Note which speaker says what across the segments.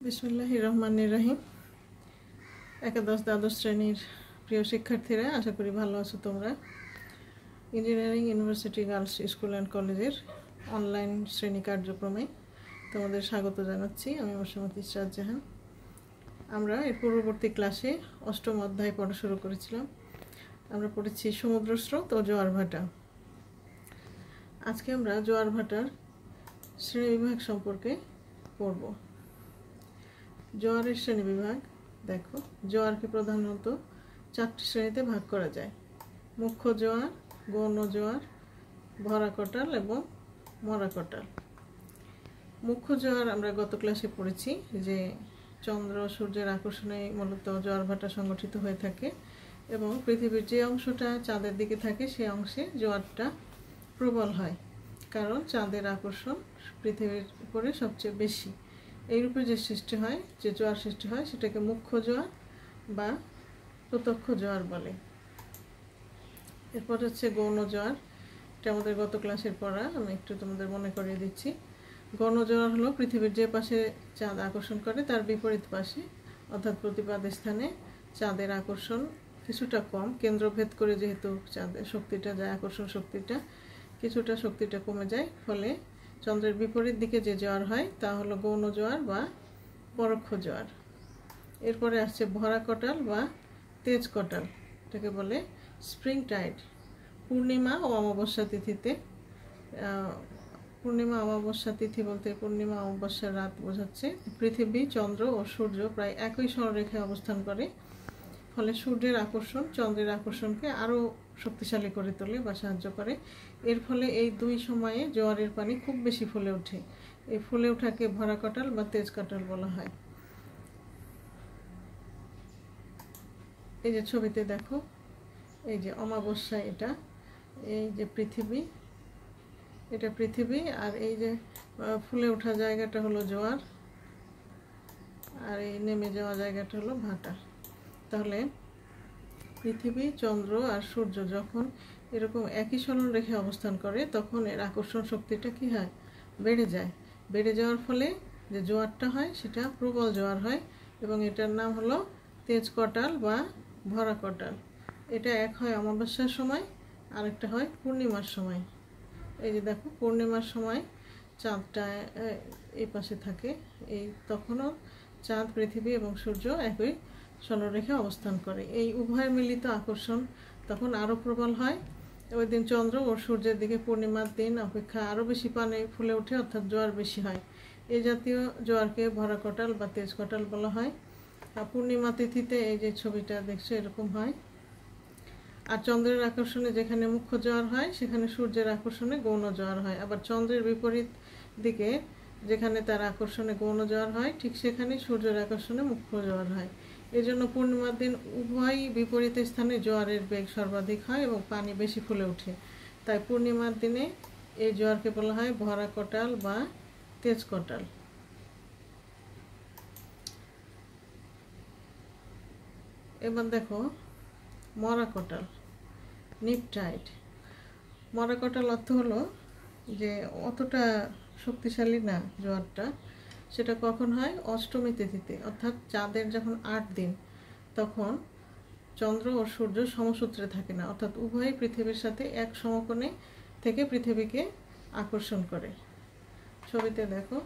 Speaker 1: বিসমিল্লাহির রহমানির রহিম। একাদশ দ্বাদশ শ্রেণীর প্রিয় শিক্ষার্থীরা, আশা করি ভালো আছো তোমরা। Engineering university girls school and কলেজের অনলাইন শ্রেণী কার্যক্রমে তোমাদের স্বাগত জানাচ্ছি। আমি ইশরাত জাহান। আমরা এর পূর্ববর্তী ক্লাসে অষ্টম অধ্যায় পড়া শুরু করেছিলাম। আমরা পড়েছি সমুদ্র স্রোত ও জোয়ার ভাটা। আজকে আমরা জোয়ার ভাটার শ্রেণীবিভাগ সম্পর্কে পড়ব। জোয়ারের শ্রেণীবিভাগ দেখো, জোয়ারকে প্রধানত 4টি শ্রেণীতে ভাগ করা যায়: মুখ্য জোয়ার, গৌণ জোয়ার, ভরা কটাল এবং মরা কটাল। মুখ্য জোয়ার আমরা গত ক্লাসে পড়েছি যে চন্দ্র সূর্যের আকর্ষণে মূলত জোয়ার ভাটা সংগঠিত হয়ে থাকে এবং পৃথিবীর যে অংশটা চাঁদের দিকে থাকে সেই অংশে জোয়ারটা প্রবল হয়, কারণ চাঁদের আকর্ষণ পৃথিবীর উপরে সবচেয়ে বেশি। এই রূপে যে সৃষ্টি হয়, যে জোয়ার সৃষ্টি হয়, সেটাকে মুখ্য জোয়ার বা প্রত্যক্ষ জোয়ার বলে। এরপর হচ্ছে গৌণ জোয়ার। এটা আমাদের গত ক্লাসের পড়া, আমি একটু তোমাদের মনে করিয়ে দিচ্ছি। গৌণ জোয়ার হলো পৃথিবীর যে পাশে চাঁদ আকর্ষণ করে তার বিপরীত পাশে, অর্থাৎ প্রতিপাদ স্থানে চাঁদের আকর্ষণ কিছুটা কম, কেন্দ্রভেদ করে যেহেতু চাঁদের শক্তিটা যায়, আকর্ষণ শক্তিটা কিছুটা শক্তিটা কমে যায়, ফলে চন্দ্রের বিপরীত দিকে যে জোয়ার হয় তা হলো গৌণ জোয়ার বা পরোক্ষ জোয়ার। এরপরে আসছে ভরা কটাল বা তেজ কটাল, এটাকে বলে স্প্রিং টাইড। পূর্ণিমা ও অমাবস্যা তিথিতে, পূর্ণিমা অমাবস্যা তিথি বলতে পূর্ণিমা অমাবস্যার রাত বোঝাচ্ছে, পৃথিবী, চন্দ্র ও সূর্য প্রায় একই সরলরেখায় অবস্থান করে, ফলে সূর্যের আকর্ষণ চন্দ্রের আকর্ষণকে আরও শক্তিশালী করে তোলে বা সাহায্য করে। এর ফলে এই দুই সময়ে জোয়ারের পানি খুব বেশি ফুলে ওঠে। এই ফুলে ওঠাকে ভরা কটাল বা তেজ কটাল বলা হয়। এই যে ছবিতে দেখো, এই যে অমাবস্যা, এটা এই যে পৃথিবী, এটা পৃথিবী, আর এই যে ফুলে ওঠা জায়গাটা হলো জোয়ার, আর এই নেমে যাওয়া জায়গাটা হলো ভাটা। তাহলে পৃথিবী, চন্দ্র আর সূর্য যখন এরকম একই সরল রেখে অবস্থান করে তখন এর আকর্ষণ শক্তিটা কি হয়, বেড়ে যায়। বেড়ে যাওয়ার ফলে যে জোয়ারটা হয় সেটা প্রবল জোয়ার হয় এবং এটার নাম হলো তেজ কটাল বা ভরা কটাল। এটা এক হয় অমাবস্যার সময়, আরেকটা হয় পূর্ণিমার সময়। এই যে দেখো, পূর্ণিমার সময় চাঁদটা এই পাশে থাকে, এই তখনও চাঁদ, পৃথিবী এবং সূর্য একই সরলরেখে অবস্থান করে। এই উভয়ের মিলিত আকর্ষণ তখন আরও প্রবল হয়। ওই দিন চন্দ্র ও সূর্যের দিকে পূর্ণিমার দিন অপেক্ষা আরও বেশি পানি ফুলে ওঠে, অর্থাৎ জোয়ার বেশি হয়। এই জাতীয় জোয়ারকে ভরা কটাল বা তেজ কটাল বলা হয়। আর পূর্ণিমা তিথিতে এই যে ছবিটা দেখছো এরকম হয়। আর চন্দ্রের আকর্ষণে যেখানে মুখ্য জোয়ার হয় সেখানে সূর্যের আকর্ষণে গৌণ জোয়ার হয়। আবার চন্দ্রের বিপরীত দিকে যেখানে তার আকর্ষণে গৌণ জোয়ার হয়, ঠিক সেখানে সূর্যের আকর্ষণে মুখ্য জোয়ার হয়। এই জন্য পূর্ণিমার দিন উভয় বিপরীত স্থানে জোয়ারের বেগ সর্বাধিক হয় এবং পানি বেশি ফুলে ওঠে। তাই পূর্ণিমার দিনে এই জোয়ারকে বলা হয় ভরা কটাল বা তেজ কটাল। এবার দেখো মরা কটাল, নিপ টাইড। মরা কটাল অর্থ হলো যে অতটা শক্তিশালী না জোয়ারটা। সেটা কখন হয়? অষ্টমী তিথিতে, অর্থাৎ চাঁদের যখন 8 দিন, তখন চন্দ্র ও সূর্য সমসূত্রে থাকে না, অর্থাৎ উভয়ই পৃথিবীর সাথে এক সমকোণে থেকে পৃথিবীকে আকর্ষণ করে। ছবিতে দেখো,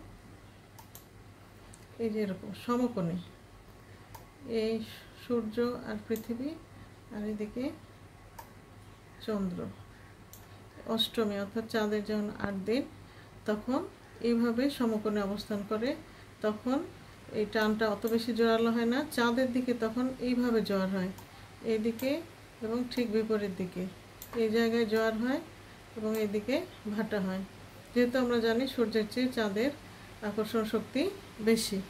Speaker 1: এই যে এরকম সমকোণে, এই সূর্য আর পৃথিবী, আর এদিকে চন্দ্র। অষ্টমী অর্থাৎ চাঁদের যখন 8 দিন, তখন এইভাবে সমকোণে অবস্থান করে, তখন এই টানটা অত বেশি জোরালো হয় না। চাঁদের দিকে তখন এইভাবে জোয়ার হয়, এইদিকে এবং ঠিক বিপরীত দিকে এই জায়গায় জোয়ার হয় এবং এইদিকে ভাটা হয়। যেহেতু আমরা জানি সূর্যের চেয়ে চাঁদের আকর্ষণ শক্তি বেশি,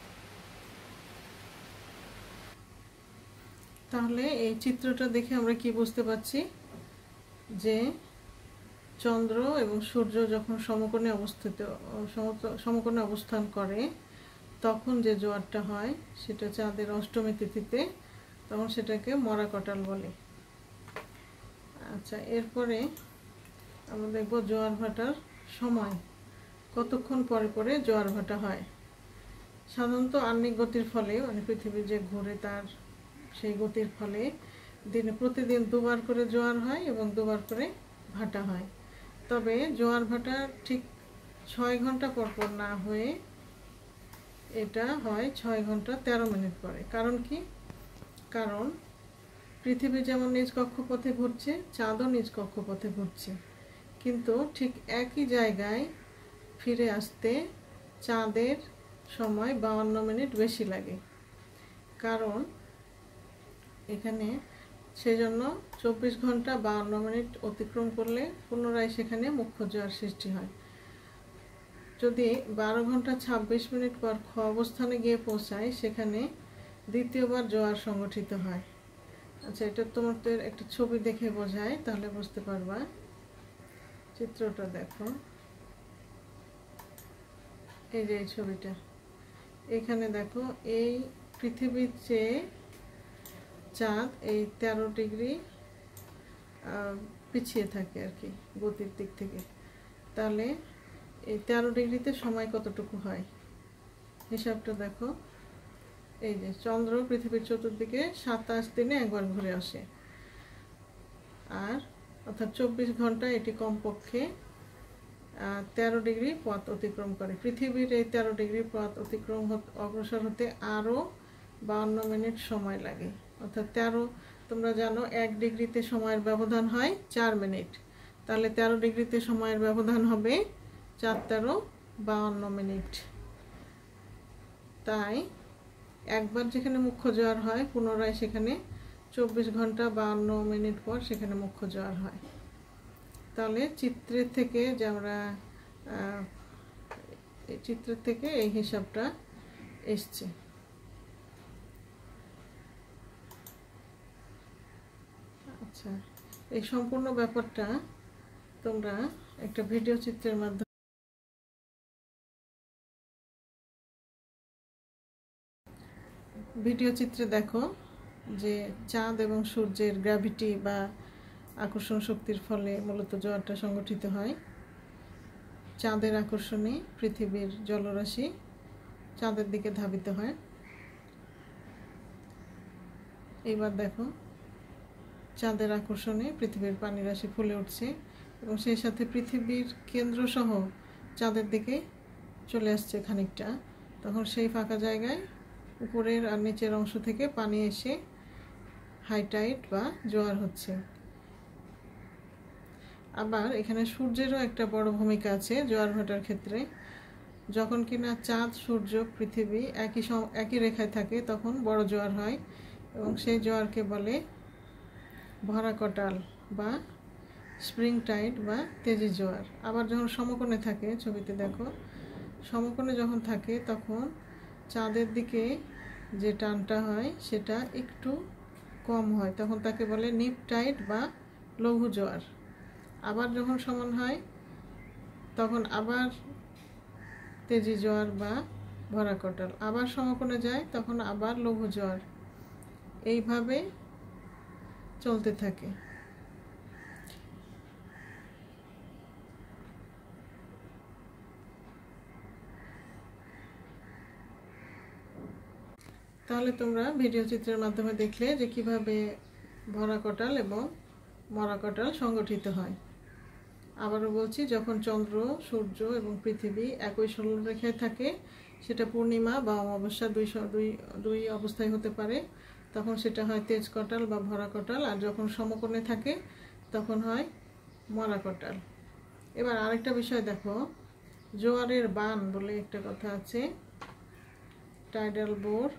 Speaker 1: তাহলে এই চিত্রটা দেখে আমরা কি বুঝতে পারছি যে চন্দ্র এবং সূর্য যখন সমকোণে অবস্থান করে তখন যে জোয়ারটা হয় সেটা চাঁদের অষ্টমী তিথিতে, তখন সেটাকে মরা কটাল বলে। আচ্ছা, এরপরে আমরা দেখব জোয়ার ভাটার সময়, কতক্ষণ পরে পরে জোয়ার ভাটা হয় সাধারণত আহ্নিক গতির ফলে মানে পৃথিবী যে ঘুরে তার সেই গতির ফলে দিনে প্রতিদিন দুবার করে জোয়ার হয় এবং দুবার করে ভাটা হয়। তবে জোয়ার ভাটা ঠিক 6 ঘন্টা পর পর না হয়ে এটা হয় 6 ঘন্টা 13 মিনিট পরে। কারণ কি? কারণ পৃথিবী যেমন নিজ কক্ষপথে ঘুরছে, চাঁদও নিজ কক্ষপথে ঘুরছে, কিন্তু ঠিক একই জায়গায় ফিরে আসতে চাঁদের সময় 52 মিনিট বেশি লাগে। কারণ এখানে সেজন্য 24 ঘন্টা 52 মিনিট অতিক্রম করলে পুনরায় সেখানে মুখ্য জোয়ার সৃষ্টি হয়। যদি 12 ঘন্টা 26 মিনিট পর খ অবস্থানে গিয়ে পৌঁছায়, সেখানে দ্বিতীয়বার জোয়ার সংগঠিত হয়। আচ্ছা, এটা তোমাদের একটা ছবি দেখে বোঝায়, তাহলে বুঝতে পারবা। চিত্রটা দেখো, এই যে এই ছবিটা, এখানে দেখো এই পৃথিবীর চেয়ে চাঁদ এই 13 ডিগ্রি পিছিয়ে থাকে আর কি গতির দিক থেকে। তাহলে এই 13 ডিগ্রিতে সময় কতটুকু হয় হিসাবটা দেখো। এই যে চন্দ্র পৃথিবীর চতুর্দিকে 27 দিনে একবার ঘুরে আসে, আর অর্থাৎ 24 ঘন্টা এটি কমপক্ষে 13 ডিগ্রি পথ অতিক্রম করে। পৃথিবীর এই 13 ডিগ্রি পথ অতিক্রম অগ্রসর হতে আরও 52 মিনিট সময় লাগে। অর্থাৎ 13, তোমরা জানো 1 ডিগ্রিতে সময়ের ব্যবধান হয় 4 মিনিট, তাহলে 13 ডিগ্রিতে সময়ের ব্যবধান হবে 4 13 52 মিনিট। তাই একবার যেখানে মুখ্য জোয়ার হয়, পুনরায় সেখানে 24 ঘন্টা 52 মিনিট পর সেখানে মুখ্য জোয়ার হয়। তাহলে চিত্রের থেকে যে আমরা চিত্রের থেকে এই হিসাবটা এসছে। আচ্ছা, এই সম্পূর্ণ ব্যাপারটা তোমরা একটা ভিডিও চিত্রের মাধ্যমে ভিডিও চিত্রে দেখো যে চাঁদ এবং সূর্যের গ্র্যাভিটি বা আকর্ষণ শক্তির ফলে মূলত জোয়ারটা সংগঠিত হয়। চাঁদের আকর্ষণে পৃথিবীর জলরাশি চাঁদের দিকে ধাবিত হয়। এইবার দেখো চাঁদের আকর্ষণে পৃথিবীর পানি রাশি ফুলে উঠছে এবং সেই সাথে পৃথিবীর কেন্দ্রসহ চাঁদের দিকে চলে আসছে খানিকটা। তখন সেই ফাঁকা জায়গায় উপরের আর নিচের অংশ থেকে পানি এসে হাই টাইড বা জোয়ার হচ্ছে। আবার এখানে সূর্যেরও একটা বড় ভূমিকা আছে জোয়ার ভাটার ক্ষেত্রে। যখন কিনা চাঁদ, সূর্য, পৃথিবী একই রেখায় থাকে, তখন বড় জোয়ার হয় এবং সেই জোয়ারকে বলে ভরা কটাল বা স্প্রিং টাইড বা তেজি জোয়ার। আবার যখন সমকোণে থাকে, ছবিতে দেখো, সমকোণে যখন থাকে তখন চাঁদের দিকে যে টানটা হয় সেটা একটু কম হয়, তখন তাকে বলে নিপ টাইড বা লঘু জোয়ার। আবার যখন সমান হয় তখন আবার তেজি জোয়ার বা ভরা কটাল। আবার সমকোণে যায় তখন আবার লঘু জোয়ার। এইভাবে চলতে থাকে। তাহলে তোমরা ভিডিও চিত্রের মাধ্যমে দেখলে যে কিভাবে ভরা কটাল এবং মরা কটাল সংগঠিত হয়। আবারও বলছি, যখন চন্দ্র, সূর্য এবং পৃথিবী একই সরলরেখায় থাকে, সেটা পূর্ণিমা বা অমাবস্যা দুই অবস্থায় হতে পারে, তখন সেটা হয় তেজ কটাল বা ভরা কটাল। আর যখন সমকোণে থাকে তখন হয় মরা কটাল। এবার আরেকটা বিষয় দেখো, জোয়ারের বান বলে একটা কথা আছে, টাইডাল বোর।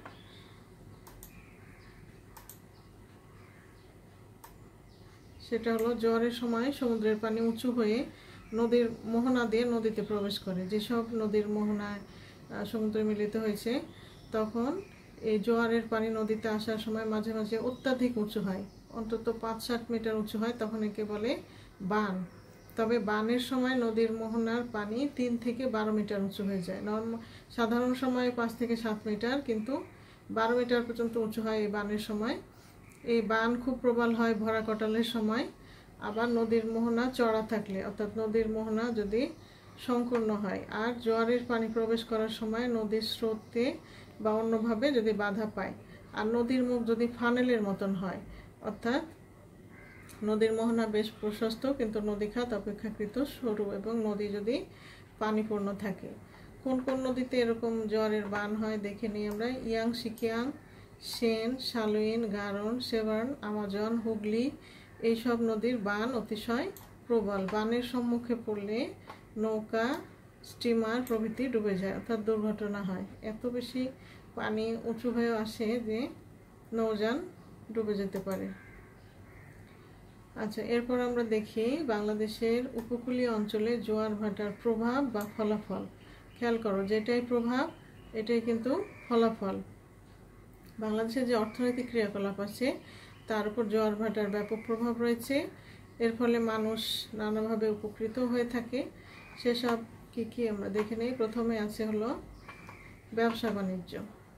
Speaker 1: সেটা হলো জোয়ারের সময় সমুদ্রের পানি উঁচু হয়ে নদীর মোহনা দিয়ে নদীতে প্রবেশ করে। যেসব নদীর মোহনায় সমুদ্রে মিলিত হয়েছে, তখন এই জোয়ারের পানি নদীতে আসার সময় মাঝে মাঝে অত্যাধিক উঁচু হয়, অন্তত 5-7 মিটার উঁচু হয়, তখন একে বলে বান। তবে বানের সময় নদীর মোহনার পানি 3 থেকে 12 মিটার উঁচু হয়ে যায়। সাধারণ সময় 5 থেকে 7 মিটার, কিন্তু 12 মিটার পর্যন্ত উঁচু হয় এই বানের সময়। এই বান খুব প্রবল হয় ভরা কটালের সময়। আবার নদীর মোহনা চড়া থাকলে, অর্থাৎ নদীর মোহনা যদি সংকীর্ণ হয়। আর জোয়ারের পানি প্রবেশ করার সময় নদীর স্রোতে বা অন্যভাবে যদি বাধা পায়, আর নদীর মুখ যদি ফানেলের মতন হয়, অর্থাৎ নদীর মোহনা বেশ প্রশস্ত কিন্তু নদীখাত অপেক্ষাকৃত সরু, এবং নদী যদি পানিপূর্ণ থাকে। কোন কোন নদীতে এরকম জোয়ারের বান হয় দেখে নিই আমরা। Yangtze Kiang, Seine, Salween, Garonne, Severn, Amazon, Hooghly এইসব নদীর বান অতিশয় প্রবল। বানের সম্মুখে পড়লে নৌকা, স্টিমার প্রভৃতি ডুবে যায়, অর্থাৎ দুর্ঘটনা হয়। এত বেশি পানি উঁচু হয়ে আসে যে নৌযান ডুবে যেতে পারে। আচ্ছা, এরপর আমরা দেখি বাংলাদেশের উপকূলীয় অঞ্চলে জোয়ার ভাটার প্রভাব বা ফলাফল। খেয়াল করো, যেটাই প্রভাব এটাই কিন্তু ফলাফল। বাংলাদেশের যে অর্থনৈতিক ক্রিয়াকলাপ আছে তার উপর জোয়ার ভাটার ব্যাপক প্রভাব রয়েছে। এর ফলে মানুষ নানাভাবে উপকৃত হয়ে থাকে। সেসব কি কি আমরা দেখে নেই। প্রথমে আছে হলো ব্যবসা বাণিজ্য।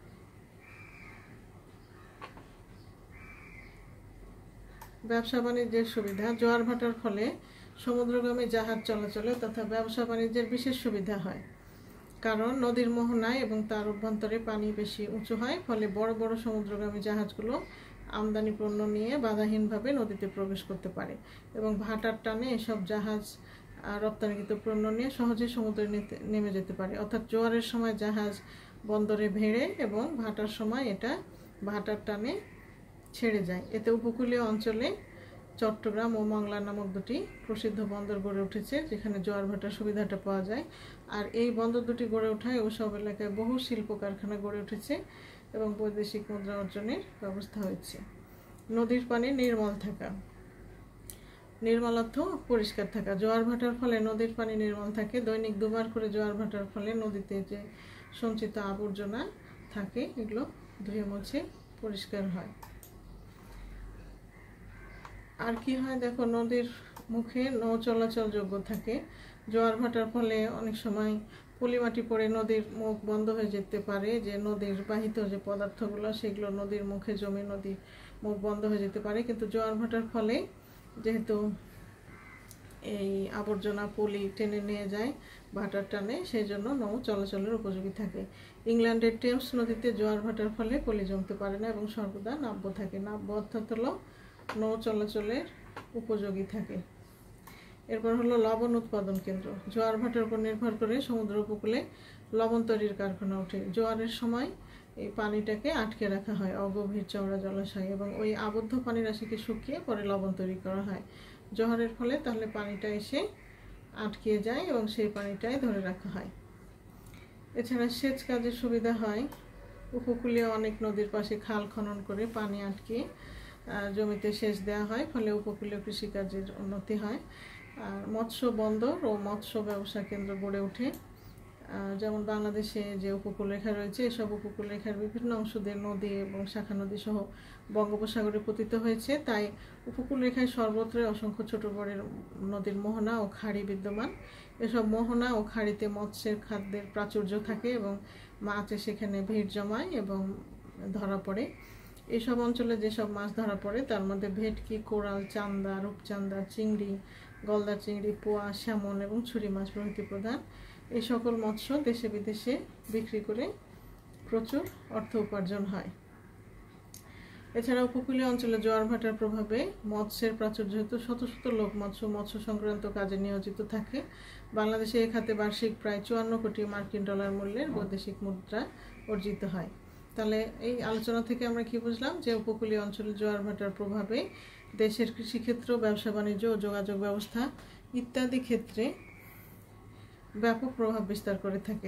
Speaker 1: ব্যবসা বাণিজ্যের সুবিধা। জোয়ার ভাটার ফলে সমুদ্রগামী জাহাজ চলাচলে তথা ব্যবসা বাণিজ্যের বিশেষ সুবিধা হয়, কারণ নদীর মোহনায় এবং তার অভ্যন্তরে পানি বেশি উঁচু হয়। ফলে বড় বড় সমুদ্রগামী জাহাজগুলো আমদানি পণ্য নিয়ে বাধাহীনভাবে নদীতে প্রবেশ করতে পারে, এবং ভাটার টানে এসব জাহাজ রপ্তানিকৃত পণ্য নিয়ে সহজেই সমুদ্রে নেমে যেতে পারে। অর্থাৎ জোয়ারের সময় জাহাজ বন্দরে ভেড়ে এবং ভাটার সময় এটা ভাটার টানে ছেড়ে যায়। এতে উপকূলীয় অঞ্চলে চট্টগ্রাম ও মংলা নামক দুটি প্রসিদ্ধ বন্দর গড়ে উঠেছে, যেখানে জোয়ার ভাটার সুবিধাটা পাওয়া যায়। আর এই বন্দর দুটি গড়ে ওঠায় ওসব এলাকায় বহু শিল্প কারখানা গড়ে উঠেছে এবং বৈদেশিক মুদ্রা অর্জনের ব্যবস্থা হয়েছে। নদীর পানি নির্মল থাকা। নির্মল অর্থ পরিষ্কার থাকা। জোয়ার ভাটার ফলে নদীর পানি নির্মল থাকে। দৈনিক দুবার করে জোয়ার ভাটার ফলে নদীতে যে সঞ্চিত আবর্জনা থাকে এগুলো ধুয়ে মুছে পরিষ্কার হয়। আর কি হয় দেখো, নদীর মুখে নৌ চলাচল যোগ্য থাকে। জোয়ার ভাটার ফলে অনেক সময় পলিমাটি পড়ে নদীর মুখ বন্ধ হয়ে যেতে পারে, যে নদীর বাহিত যে পদার্থগুলো সেগুলো নদীর মুখে জমে নদীর মুখ বন্ধ হয়ে যেতে পারে। কিন্তু জোয়ার ভাটার ফলে যেহেতু এই আবর্জনা পলি টেনে নিয়ে যায় ভাটার টানে, সেই জন্য নৌ চলাচলের উপযোগী থাকে। ইংল্যান্ডের টেমস নদীতে জোয়ার ভাটার ফলে পলি জমতে পারে না এবং সর্বদা নাব্য থাকে। নাব্য অর্থাৎ হলো নৌ চলাচলের উপযোগী থাকে। এরপর হলো লবণ উৎপাদন কেন্দ্র। জোয়ার ভাটার উপর নির্ভর করে সমুদ্র উপকূলে লবণ তৈরির কারখানা ওঠে। জোয়ারের সময় এই পানিটাকে আটকে রাখা হয় অগভীর চওড়া জলাশয়, এবং ওই আবদ্ধ পানি রাশিকে শুকিয়ে পরে লবণ তৈরি করা হয়। জোয়ারের ফলে তাহলে পানিটা এসে আটকে যায় এবং সেই পানিটাই ধরে রাখা হয়। এছাড়া সেচ কাজের সুবিধা হয়। উপকূলীয় অনেক নদীর পাশে খাল খনন করে পানি আটকে জমিতে সেচ দেওয়া হয়, ফলে উপকূলীয় কৃষিকাজের উন্নতি হয়। আর মৎস্য বন্দর ও মৎস্য ব্যবসা কেন্দ্র গড়ে ওঠে। যেমন বাংলাদেশে যে উপকূল রেখা রয়েছে, এসব উপকূল রেখার বিভিন্ন অংশ দিয়ে নদী এবং শাখা নদী সহ বঙ্গোপসাগরে পতিত হয়েছে। তাই উপকূল রেখায় সর্বত্রই অসংখ্য ছোট বড় নদীর মোহনা ও খাড়ি বিদ্যমান। এসব মোহনা ও খাড়িতে মৎস্যের খাদ্যের প্রাচুর্য থাকে এবং মাছ সেখানে ভিড় জমায় এবং ধরা পড়ে। এইসব অঞ্চলে যেসব মাছ ধরা পড়ে তার মধ্যে ভেটকি, কোরাল, চান্দা, রূপচান্দা, চিংড়ি, গলদা চিংড়ি, পোয়া, স্যামন এবং ছুরি মাছ প্রভৃতি প্রধান। এই সকল মৎস্য দেশে বিদেশে বিক্রি করে প্রচুর অর্থ উপার্জন হয়। এছাড়া উপকূলীয় অঞ্চলে জোয়ার ভাটার প্রভাবে মৎস্যের প্রাচুর্য হেতু শত শত লোক মৎস্য সংক্রান্ত কাজে নিয়োজিত থাকে। বাংলাদেশে এই খাতে বার্ষিক প্রায় 54 কোটি মার্কিন ডলার মূল্যের বৈদেশিক মুদ্রা অর্জিত হয়। তাহলে এই আলোচনা থেকে আমরা কি বুঝলাম, যে উপকূলীয় অঞ্চলে জোয়ার ভাটার প্রভাবে দেশের কৃষিক্ষেত্র, ব্যবসা বাণিজ্য ও যোগাযোগ ব্যবস্থা ইত্যাদি ক্ষেত্রে ব্যাপক প্রভাব বিস্তার করে থাকে।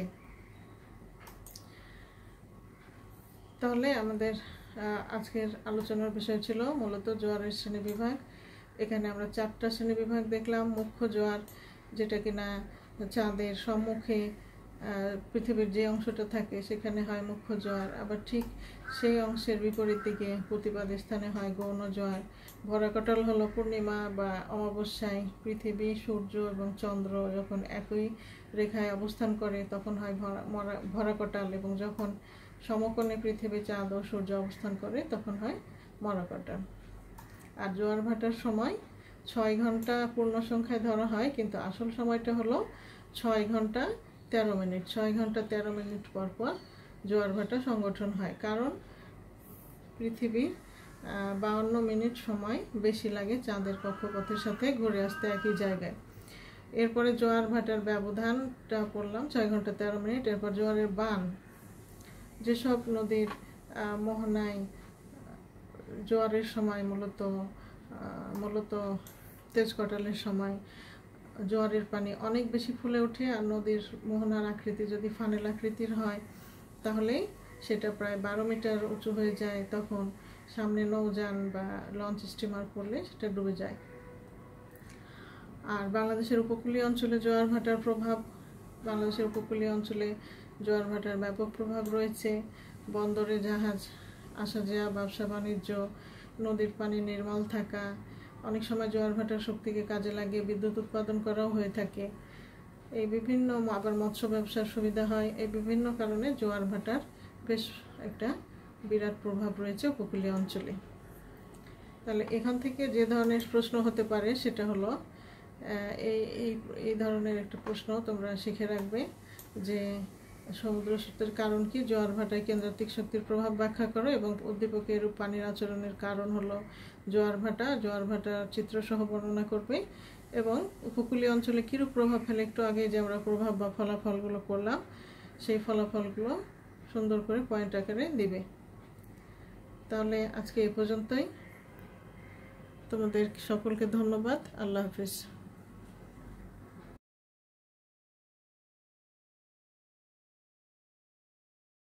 Speaker 1: তাহলে আমাদের আজকের আলোচনার বিষয় ছিল মূলত জোয়ারের শ্রেণীবিভাগ। এখানে আমরা 4টা শ্রেণীবিভাগ দেখলাম। মুখ্য জোয়ার, যেটা কিনা চাঁদের সম্মুখে পৃথিবীর যে অংশটা থাকে সেখানে হয় মুখ্য জোয়ার, আবার ঠিক সেই অংশের বিপরীত দিকে প্রতিবাদ স্থানে হয় গৌণ জোয়ার। ভরাকটাল হলো পূর্ণিমা বা অমাবস্যায় পৃথিবী, সূর্য এবং চন্দ্র যখন একই রেখায় অবস্থান করে তখন হয় ভরাকটাল, এবং যখন সমকোণে পৃথিবী, চাঁদ ও সূর্য অবস্থান করে তখন হয় মরাকটাল। আর জোয়ার ভাটার সময় 6 ঘন্টা পূর্ণ সংখ্যায় ধরা হয়, কিন্তু আসল সময়টা হলো 6 ঘন্টা 13 মিনিট, 6 ঘন্টা 13 মিনিট পর পর জোয়ার ভাটা সংগঠন হয়। কারণ পৃথিবীর 52 মিনিট সময় বেশি লাগে চাঁদের কক্ষপথের সাথে ঘুরে আসতে একই জায়গায়। এরপরে জোয়ার ভাটার ব্যবধানটা পড়লাম 6 ঘন্টা 13 মিনিট। এরপর জোয়ারের বান, যেসব নদীর মোহনায় জোয়ারের সময় মূলত তেজকটালের সময় জোয়ারের পানি অনেক বেশি ফুলে ওঠে, আর নদীর মোহনার আকৃতি যদি ফানেল আকৃতির হয় তাহলে সেটা প্রায় 12 মিটার উঁচু হয়ে যায়। তখন সামনে নৌযান বা লঞ্চ স্টিমার পড়লে সেটা ডুবে যায়। আর বাংলাদেশের উপকূলীয় অঞ্চলে জোয়ার ভাটার প্রভাব, বাংলাদেশের উপকূলীয় অঞ্চলে জোয়ার ভাটার ব্যাপক প্রভাব রয়েছে। বন্দরে জাহাজ আসা যাওয়া, ব্যবসা বাণিজ্য, নদীর পানি নির্মল থাকা, অনেক সময় জোয়ার ভাটার শক্তিকে কাজে লাগিয়ে বিদ্যুৎ উৎপাদন করাও হয়ে থাকে। এই বিভিন্ন, আবার মৎস্য ব্যবসার সুবিধা হয়। এই বিভিন্ন কারণে জোয়ার ভাটার বেশ একটা বিরাট প্রভাব রয়েছে উপকূলীয় অঞ্চলে। তাহলে এখান থেকে যে ধরনের প্রশ্ন হতে পারে সেটা হলো এই ধরনের একটা প্রশ্ন তোমরা শিখে রাখবে যে সমুদ্র স্রোতের কারণ কি, জোয়ার ভাটায় কেন্দ্রাতিক শক্তির প্রভাব ব্যাখ্যা করো, এবং উদ্দীপকে এরূপ পানির আচরণের কারণ হলো জোয়ার ভাটার চিত্রসহ বর্ণনা করবে, এবং উপকূলীয় অঞ্চলে কীরূপ প্রভাব ফেলে একটু আগে যে আমরা প্রভাব বা ফলাফলগুলো করলাম সেই ফলাফলগুলো সুন্দর করে পয়েন্ট আকারে দিবে। তাহলে আজকে এই পর্যন্তই। তোমাদের সকলকে ধন্যবাদ। আল্লাহ হাফিজ।